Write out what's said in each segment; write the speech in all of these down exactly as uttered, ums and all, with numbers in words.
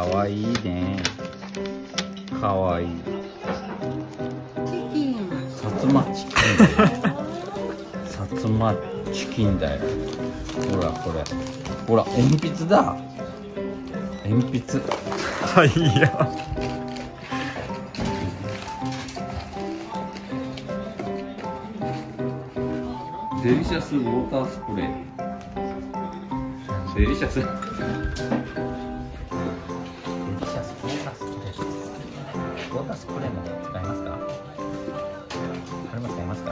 わいいね。かわいい。 チキン。 薩摩チキンだよ。薩摩チキンだよ。ほらこれ。ほら鉛筆だ。鉛筆。 はいや。 デリシャスウォータースプレー。デリシャス。デリシャスウォータースプレー。ウォータースプレーも使いますか？これも使いますか？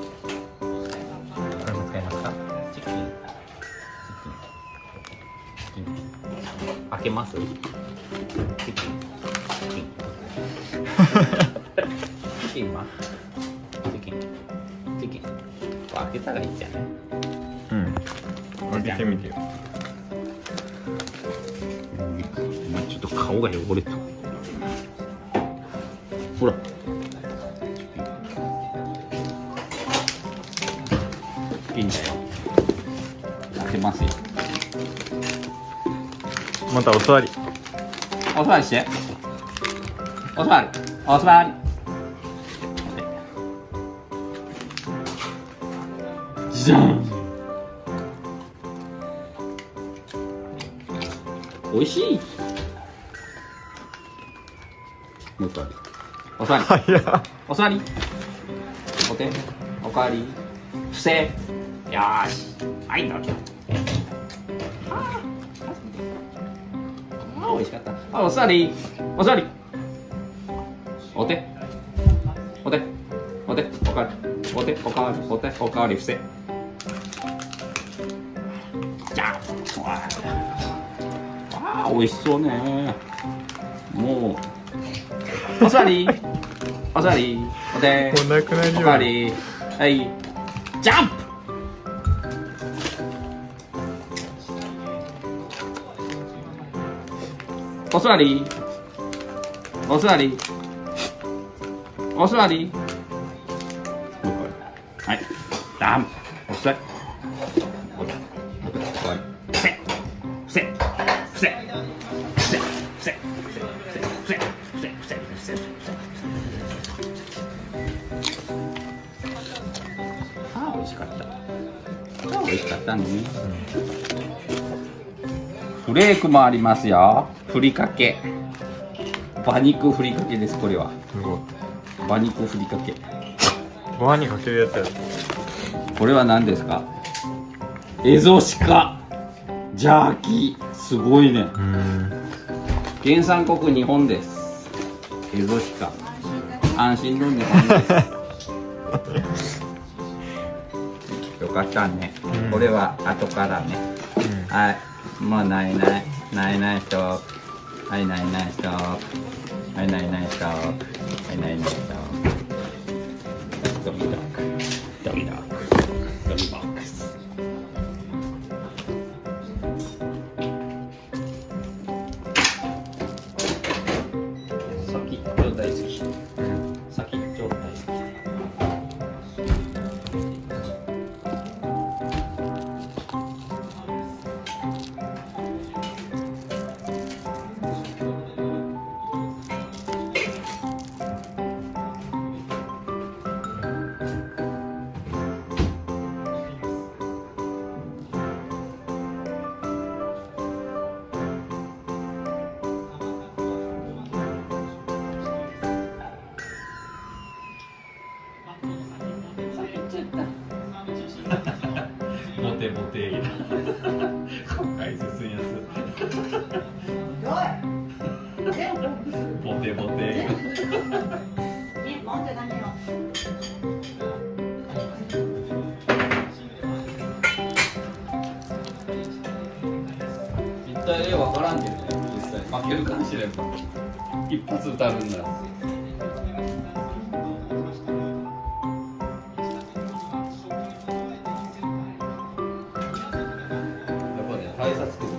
これも使いますか？チキン。チキン。チキン。開けます？チキン。チキン。チキンは？チキン。チキン。開けたらいいじゃない？ うん。開けてみてよ。 今ちょっと顔が汚れた。ほら。いいんだよ。開けますよ。 またお座り。 お座りして。お座り。お座り。じゃん。おいしい。もう一回。お座り。 はいや。 お座り。お手。おかわり。伏せ。よーし。はい、どうぞ。ああ、美味しかった。あ、お座り。お座り。お手。お手。お手。おかわり。お手。おかわり。お手。おかわり。伏せ。じゃあ。わあ、美味しそうね。もう。お座り。お座り。お手。 お亡くなりよ。 おかわり。はい。ジャンプ。お座り。お座り。お座り。はい。ジャンプ。お座り。お座り。お座り。伏せ。伏せ。伏せ。伏せ。伏せ。伏せ。伏せ。伏せ。伏せ。伏せ。伏せ。ああ、美味しかった。ああ、美味しかったね。フレークもありますよ。ふりかけ。馬肉ふりかけです、これは。 すごい。 馬肉ふりかけ。 ご飯にかけるやつや。 これは何ですか？エゾシカ。ジャーキー。すごいね。 うん。 原産国日本です。エゾシカ。安心の日本です。よかったね。 うん、 これは後からね。 うん、 はい。もうないない。ないないストップ。はい、ないないストップ。はい、ないないストップ。はい、ないないストップ。ドミドック。ドミドック。ドミボックス。先っちょ大好き。先っちょ大好き。ボテボテー今回進むやつボテボテ一体例わからんけどね、実際負けるかもしれん。一発歌うんだ。やっぱね、挨拶